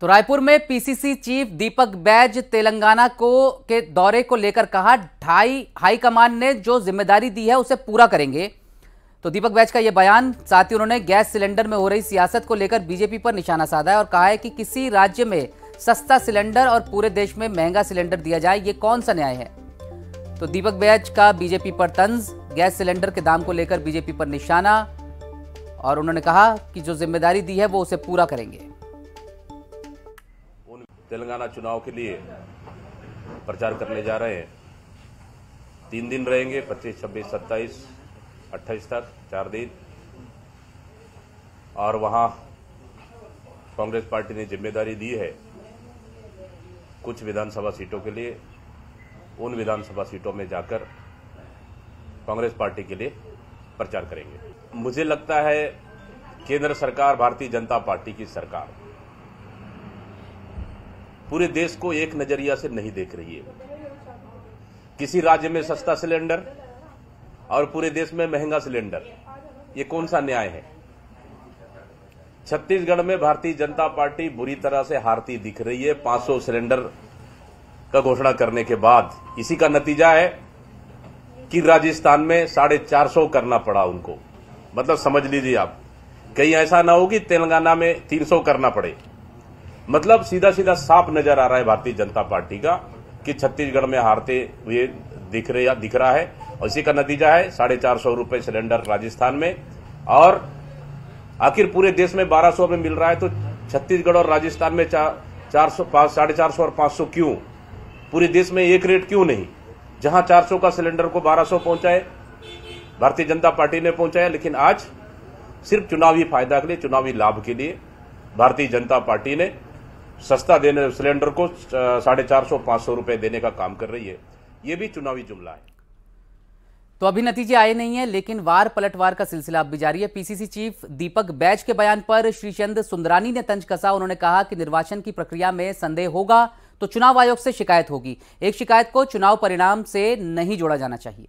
तो रायपुर में PCC chief Deepak Baij Telangana के दौरे को लेकर कहा, हाईकमान ने जो जिम्मेदारी दी है उसे पूरा करेंगे। तो दीपक बैज का यह बयान, साथ ही उन्होंने गैस सिलेंडर में हो रही सियासत को लेकर बीजेपी पर निशाना साधा है और कहा है कि किसी राज्य में सस्ता सिलेंडर और पूरे देश में महंगा सिलेंडर दिया जाए, ये कौन सा न्याय है। तो दीपक बैज का बीजेपी पर तंज, गैस सिलेंडर के दाम को लेकर बीजेपी पर निशाना, और उन्होंने कहा कि जो जिम्मेदारी दी है वो उसे पूरा करेंगे। तेलंगाना चुनाव के लिए प्रचार करने जा रहे हैं। 3 दिन रहेंगे, 25, 26, 27, 28 तक 4 दिन। और वहां कांग्रेस पार्टी ने जिम्मेदारी दी है कुछ विधानसभा सीटों के लिए। उन विधानसभा सीटों में जाकर कांग्रेस पार्टी के लिए प्रचार करेंगे। मुझे लगता है केंद्र सरकार, भारतीय जनता पार्टी की सरकार पूरे देश को एक नजरिया से नहीं देख रही है। किसी राज्य में सस्ता सिलेंडर और पूरे देश में महंगा सिलेंडर, ये कौन सा न्याय है। छत्तीसगढ़ में भारतीय जनता पार्टी बुरी तरह से हारती दिख रही है। 500 सिलेंडर का घोषणा करने के बाद इसी का नतीजा है कि राजस्थान में 450 करना पड़ा उनको। मतलब समझ लीजिए आप, कहीं ऐसा ना हो कि तेलंगाना में 300 करना पड़े। मतलब सीधा सीधा साफ नजर आ रहा है भारतीय जनता पार्टी का कि छत्तीसगढ़ में हारते हुए दिख रहा है। और इसी का नतीजा है 450 रुपए सिलेंडर राजस्थान में। और आखिर पूरे देश में 1200 में मिल रहा है, तो छत्तीसगढ़ और राजस्थान में 450 और 500 क्यों? पूरे देश में एक रेट क्यों नहीं? जहां 400 का सिलेंडर को 1200 पहुंचाए भारतीय जनता पार्टी ने पहुंचाया, लेकिन आज सिर्फ चुनावी फायदा के लिए, चुनावी लाभ के लिए भारतीय जनता पार्टी ने सस्ता देने सिलेंडर को 450, 500 रुपए देने का काम कर रही है। ये भी चुनावी जुमला है। तो अभी नतीजे आए नहीं है, लेकिन वार पलटवार का सिलसिला अब भी जारी है। पीसीसी चीफ दीपक बैज के बयान पर श्रीचंद सुंदरानी ने तंज कसा। उन्होंने कहा कि निर्वाचन की प्रक्रिया में संदेह होगा तो चुनाव आयोग से शिकायत होगी। एक शिकायत को चुनाव परिणाम से नहीं जोड़ा जाना चाहिए।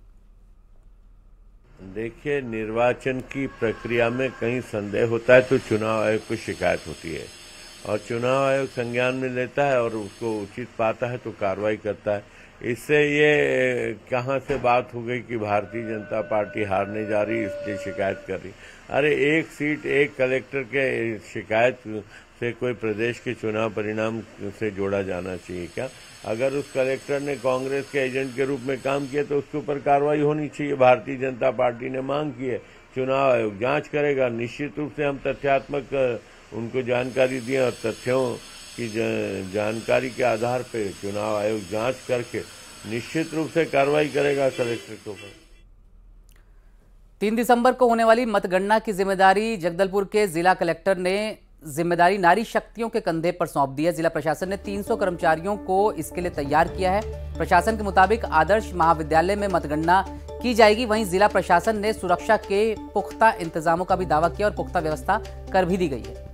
देखिए, निर्वाचन की प्रक्रिया में कहीं संदेह होता है तो चुनाव आयोग को शिकायत होती है और चुनाव आयोग संज्ञान में लेता है और उसको उचित पाता है तो कार्रवाई करता है। इससे ये कहां से बात हो गई कि भारतीय जनता पार्टी हारने जा रही इसलिए शिकायत कर रही। अरे एक सीट एक कलेक्टर के शिकायत से कोई प्रदेश के चुनाव परिणाम से जोड़ा जाना चाहिए क्या? अगर उस कलेक्टर ने कांग्रेस के एजेंट के रूप में काम किया तो उसके ऊपर कार्रवाई होनी चाहिए। भारतीय जनता पार्टी ने मांग की है, चुनाव आयोग जांच करेगा। निश्चित रूप से हम तथ्यात्मक उनको जानकारी दिए और तथ्यों की जानकारी के आधार पर चुनाव आयोग जांच करके निश्चित रूप से कार्रवाई करेगा कलेक्टर के ऊपर। 3 दिसंबर को होने वाली मतगणना की जिम्मेदारी जगदलपुर के जिला कलेक्टर ने नारी शक्तियों के कंधे पर सौंप दी है। जिला प्रशासन ने 300 कर्मचारियों को इसके लिए तैयार किया है। प्रशासन के मुताबिक आदर्श महाविद्यालय में मतगणना की जाएगी। वहीं जिला प्रशासन ने सुरक्षा के पुख्ता इंतजामों का भी दावा किया और पुख्ता व्यवस्था कर भी दी गई है।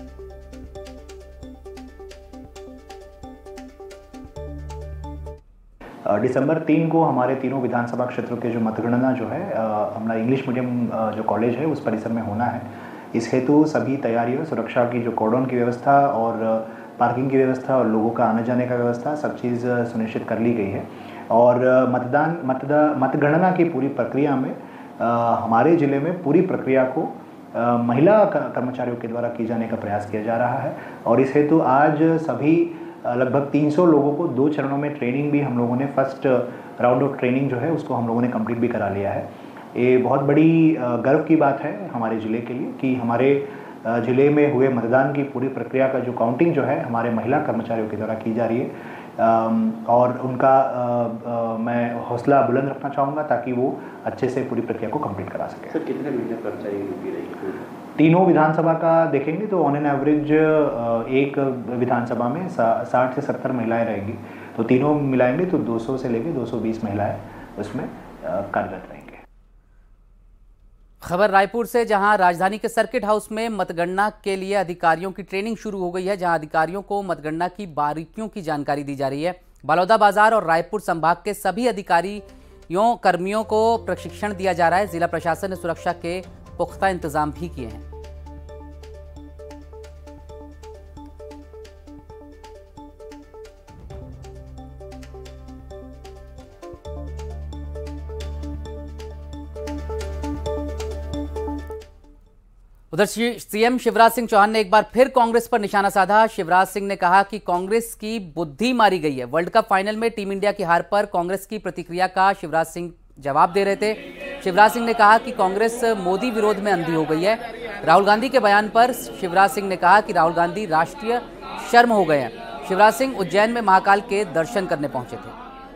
दिसंबर 3 को हमारे तीनों विधानसभा क्षेत्रों के जो मतगणना जो है हमारा इंग्लिश मीडियम जो कॉलेज है उस परिसर में होना है। इस हेतु सभी तैयारियों, सुरक्षा की जो कॉर्डन की व्यवस्था और पार्किंग की व्यवस्था और लोगों का आने जाने का व्यवस्था, सब चीज़ सुनिश्चित कर ली गई है। और मतगणना की पूरी प्रक्रिया में हमारे ज़िले में पूरी प्रक्रिया को महिला कर्मचारियों के द्वारा की जाने का प्रयास किया जा रहा है। और इस हेतु आज सभी लगभग 300 लोगों को 2 चरणों में ट्रेनिंग भी हम लोगों ने, फर्स्ट राउंड ऑफ ट्रेनिंग जो है उसको हम लोगों ने कंप्लीट भी करा लिया है। ये बहुत बड़ी गर्व की बात है हमारे ज़िले के लिए कि हमारे ज़िले में हुए मतदान की पूरी प्रक्रिया का जो काउंटिंग जो है हमारे महिला कर्मचारियों के द्वारा की जा रही है। और उनका मैं हौसला बुलंद रखना चाहूँगा ताकि वो अच्छे से पूरी प्रक्रिया को कंप्लीट करा सकें। सर, कितने महिला कर्मचारी ड्यूटी रहेगी? तीनों विधानसभा का देखेंगे तो ऑन एन एवरेज एक विधानसभा में 60 से 70 महिलाएं रहेंगी। तो तीनों मिलाएंगे तो 200 से लेकर 220 महिलाएं उसमें कार्यरत रहेंगी। खबर रायपुर से, जहां राजधानी के सर्किट हाउस में मतगणना के लिए अधिकारियों की ट्रेनिंग शुरू हो गई है, जहां अधिकारियों को मतगणना की बारीकियों की जानकारी दी जा रही है। बलौदा बाजार और रायपुर संभाग के सभी अधिकारियों कर्मियों को प्रशिक्षण दिया जा रहा है। जिला प्रशासन ने सुरक्षा के पुख्ता इंतजाम भी किए हैं। उधर सीएम शिवराज सिंह चौहान ने एक बार फिर कांग्रेस पर निशाना साधा। शिवराज सिंह ने कहा कि कांग्रेस की बुद्धि मारी गई है। वर्ल्ड कप फाइनल में टीम इंडिया की हार पर कांग्रेस की प्रतिक्रिया का शिवराज सिंह जवाब दे रहे थे। शिवराज सिंह ने कहा कि कांग्रेस मोदी विरोध में अंधी हो गई है। राहुल गांधी के बयान पर शिवराज सिंह ने कहा कि राहुल गांधी राष्ट्रीय शर्म हो गए हैं। शिवराज सिंह उज्जैन में महाकाल के दर्शन करने पहुंचे थे।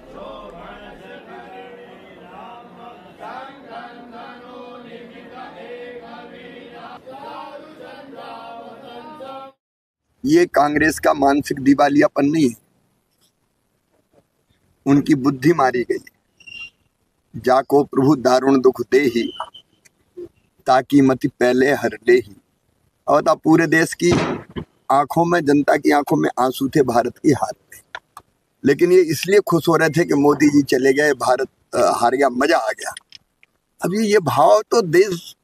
ये कांग्रेस का मानसिक दिवालियापन नहीं है, उनकी बुद्धि मारी गई। जाको प्रभु दारुण दुख दे ही, ताकि मति पहले हर ले ही। और पूरे देश की आंखों में, जनता की आंखों में आंसू थे भारत की हार में, लेकिन ये इसलिए खुश हो रहे थे कि मोदी जी चले गए, भारत हार गया, मजा आ गया। अभी ये भाव तो देश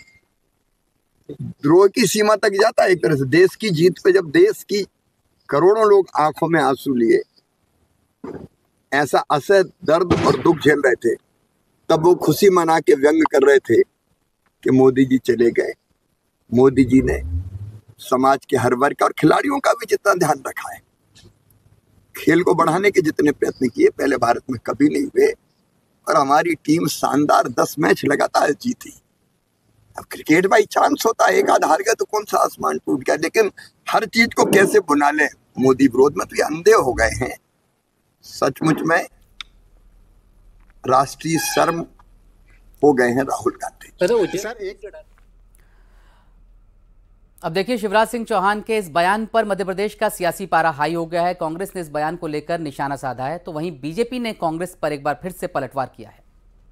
द्रोह की सीमा तक जाता है। एक तरह से देश की जीत पे जब देश की करोड़ों लोग आंखों में आंसू लिए, ऐसा असह दर्द और दुख झेल रहे थे, तब वो खुशी मना के व्यंग कर रहे थे कि मोदी जी चले गए। मोदी जी ने समाज के हर वर्ग और खिलाड़ियों का भी जितना ध्यान रखा है, खेल को बढ़ाने के जितने प्रयत्न किए पहले भारत में कभी नहीं हुए। और हमारी टीम शानदार 10 मैच लगातार जीती। अब क्रिकेट बाई चांस होता है, एक आध हार गया तो कौन सा आसमान टूट गया, लेकिन हर चीज को कैसे बुना ले। मोदी विरोध में तो ये अंधे हो गए हैं। सचमुच में राष्ट्रीय शर्म हो गए हैं राहुल गांधी। अब देखिए, शिवराज सिंह चौहान के इस बयान पर मध्य प्रदेश का सियासी पारा हाई हो गया है। कांग्रेस ने इस बयान को लेकर निशाना साधा है, तो वहीं बीजेपी ने कांग्रेस पर एक बार फिर से पलटवार किया है।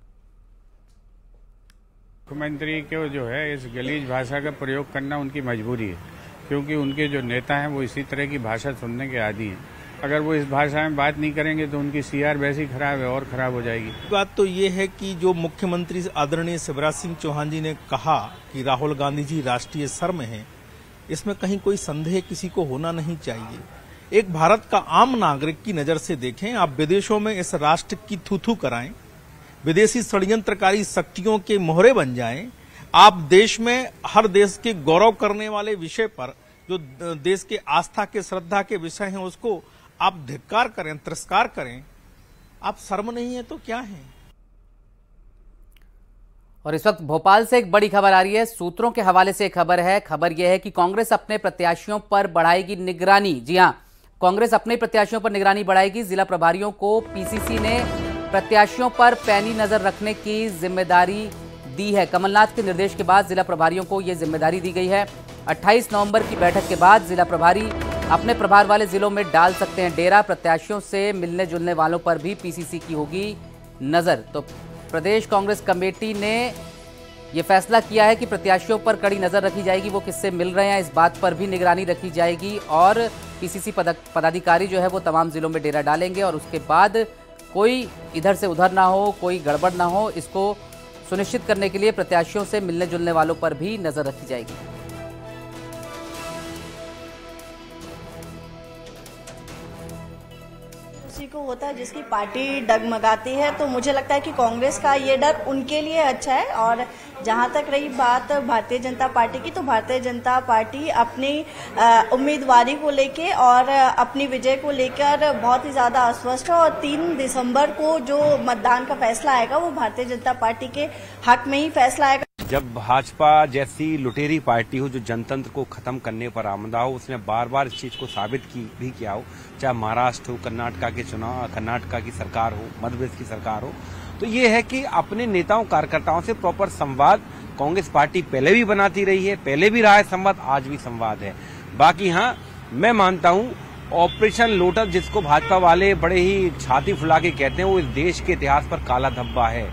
मुख्यमंत्री को जो है इस गलीज भाषा का प्रयोग करना उनकी मजबूरी है, क्योंकि उनके जो नेता हैं वो इसी तरह की भाषा सुनने के आदी हैं। अगर वो इस भाषा में बात नहीं करेंगे तो उनकी सीआर वैसे ही खराब है और खराब हो जाएगी। बात तो ये है कि जो मुख्यमंत्री आदरणीय शिवराज सिंह चौहान जी ने कहा कि राहुल गांधी जी राष्ट्रीय शर्म है, इसमें कहीं कोई संदेह किसी को होना नहीं चाहिए। एक भारत का आम नागरिक की नजर से देखें, आप विदेशों में इस राष्ट्र की थू कराएं, विदेशी षड्यंत्रकारी शक्तियों के मोहरे बन जाएं, आप देश में हर देश के गौरव करने वाले विषय पर जो देश के आस्था के, श्रद्धा के विषय हैं, उसको आप धिक्कार करें, तिरस्कार करें, आप शर्म नहीं है तो क्या है। और इस वक्त भोपाल से एक बड़ी खबर आ रही है। सूत्रों के हवाले से एक खबर है। खबर यह है कि कांग्रेस अपने प्रत्याशियों पर बढ़ाएगी निगरानी। जी हां, कांग्रेस अपने प्रत्याशियों पर निगरानी बढ़ाएगी। जिला प्रभारियों को पीसीसी ने प्रत्याशियों पर पैनी नजर रखने की जिम्मेदारी दी है। कमलनाथ के निर्देश के बाद जिला प्रभारियों को यह जिम्मेदारी दी गई है। 28 नवंबर की बैठक के बाद जिला प्रभारी अपने प्रभार वाले जिलों में डाल सकते हैं डेरा। प्रत्याशियों से मिलने जुलने वालों पर भी पीसीसी की होगी नजर। तो प्रदेश कांग्रेस कमेटी ने यह फैसला किया है कि प्रत्याशियों पर कड़ी नजर रखी जाएगी। वो किससे मिल रहे हैं, इस बात पर भी निगरानी रखी जाएगी। और पीसीसी पदाधिकारी जो है वो तमाम जिलों में डेरा डालेंगे और उसके बाद कोई इधर से उधर ना हो, कोई गड़बड़ ना हो, इसको सुनिश्चित करने के लिए प्रत्याशियों से मिलने जुलने वालों पर भी नजर रखी जाएगी। उसी को होता है जिसकी पार्टी डगमगाती है, तो मुझे लगता है कि कांग्रेस का ये डर उनके लिए अच्छा है। और जहां तक रही बात भारतीय जनता पार्टी की, तो भारतीय जनता पार्टी अपनी उम्मीदवारी को लेके और अपनी विजय को लेकर बहुत ही ज्यादा अस्वस्थ है। और 3 दिसंबर को जो मतदान का फैसला आएगा वो भारतीय जनता पार्टी के हक में ही फैसला आएगा। जब भाजपा जैसी लुटेरी पार्टी हो जो जनतंत्र को खत्म करने पर आमदा हो, उसने बार बार इस चीज को साबित भी किया हो, चाहे महाराष्ट्र हो, कर्नाटका के चुनाव, कर्नाटका की सरकार हो, मध्य प्रदेश की सरकार हो, तो ये है कि अपने नेताओं कार्यकर्ताओं से प्रॉपर संवाद कांग्रेस पार्टी पहले भी बनाती रही है, पहले भी रहा है संवाद, आज भी संवाद है। बाकी हाँ, मैं मानता हूँ ऑपरेशन लोटस जिसको भाजपा वाले बड़े ही छाती फुला के कहते हैं, वो इस देश के इतिहास पर काला धब्बा है।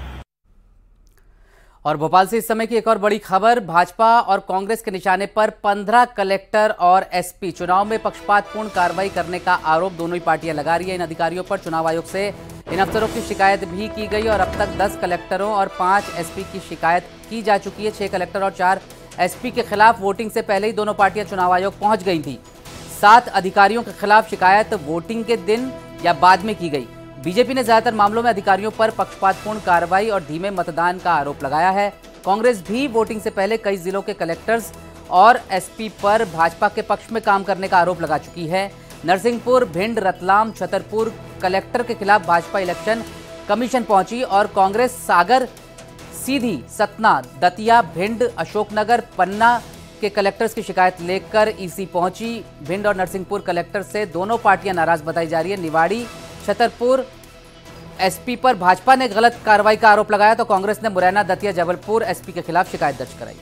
और भोपाल से इस समय की एक और बड़ी खबर, भाजपा और कांग्रेस के निशाने पर 15 कलेक्टर और एसपी। चुनाव में पक्षपातपूर्ण कार्रवाई करने का आरोप दोनों ही पार्टियां लगा रही है। इन अधिकारियों पर चुनाव आयोग से इन अफसरों की शिकायत भी की गई और अब तक 10 कलेक्टरों और 5 एसपी की शिकायत की जा चुकी है। 6 कलेक्टर और 4 एसपी के खिलाफ वोटिंग से पहले ही दोनों पार्टियां चुनाव आयोग पहुंच गई थी। 7 अधिकारियों के खिलाफ शिकायत वोटिंग के दिन या बाद में की गई। बीजेपी ने ज्यादातर मामलों में अधिकारियों पर पक्षपातपूर्ण कार्रवाई और धीमे मतदान का आरोप लगाया है। कांग्रेस भी वोटिंग से पहले कई जिलों के कलेक्टर्स और एसपी पर भाजपा के पक्ष में काम करने का आरोप लगा चुकी है। नरसिंहपुर, भिंड, रतलाम, छतरपुर कलेक्टर के खिलाफ भाजपा इलेक्शन कमीशन पहुंची और कांग्रेस सागर, सीधी, सतना, दतिया, भिंड, अशोकनगर, पन्ना के कलेक्टर्स की शिकायत लेकर ईसी पहुंची। भिंड और नरसिंहपुर कलेक्टर से दोनों पार्टियां नाराज बताई जा रही है। निवाड़ी, छतरपुर एसपी पर भाजपा ने गलत कार्रवाई का आरोप लगाया तो कांग्रेस ने मुरैना, दतिया, जबलपुर एसपी के खिलाफ शिकायत दर्ज कराई।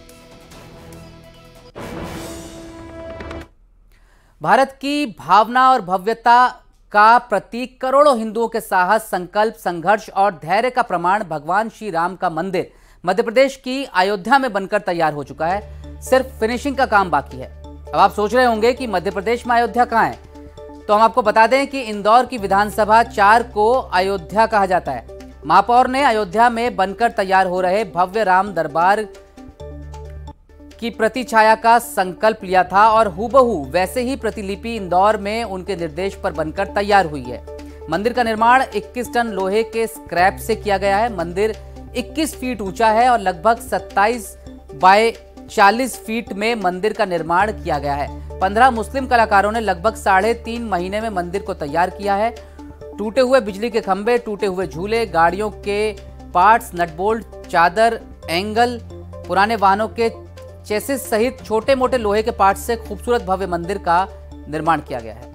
भारत की भावना और भव्यता का प्रतीक, करोड़ों हिंदुओं के साहस, संकल्प, संघर्ष और धैर्य का प्रमाण भगवान श्री राम का मंदिर मध्य प्रदेश की अयोध्या में बनकर तैयार हो चुका है। सिर्फ फिनिशिंग का काम बाकी है। अब आप सोच रहे होंगे कि मध्य प्रदेश में अयोध्या कहां है, तो हम आपको बता दें कि इंदौर की विधानसभा 4 को अयोध्या कहा जाता है। महापौर ने अयोध्या में बनकर तैयार हो रहे भव्य राम दरबार की प्रतिछाया का संकल्प लिया था और हूबहू वैसे ही प्रतिलिपि इंदौर में उनके निर्देश पर बनकर तैयार हुई है। मंदिर का निर्माण 21 टन लोहे के स्क्रैप से किया गया है। मंदिर 21 फीट ऊंचा है और लगभग 27 बाय 40 फीट में मंदिर का निर्माण किया गया है। 15 मुस्लिम कलाकारों ने लगभग 3.5 महीने में मंदिर को तैयार किया है। टूटे हुए बिजली के खंभे, टूटे हुए झूले, गाड़ियों के पार्ट्स, नटबोल्ट, चादर, एंगल, पुराने वाहनों के चेसिस सहित छोटे मोटे लोहे के पार्ट्स से खूबसूरत भव्य मंदिर का निर्माण किया गया है।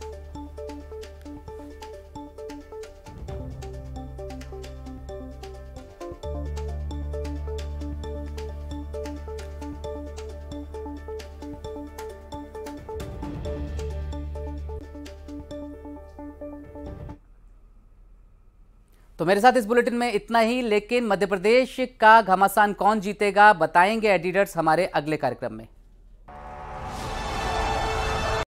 तो मेरे साथ इस बुलेटिन में इतना ही, लेकिन मध्य प्रदेश का घमासान कौन जीतेगा बताएंगे एडिटर्स हमारे अगले कार्यक्रम में।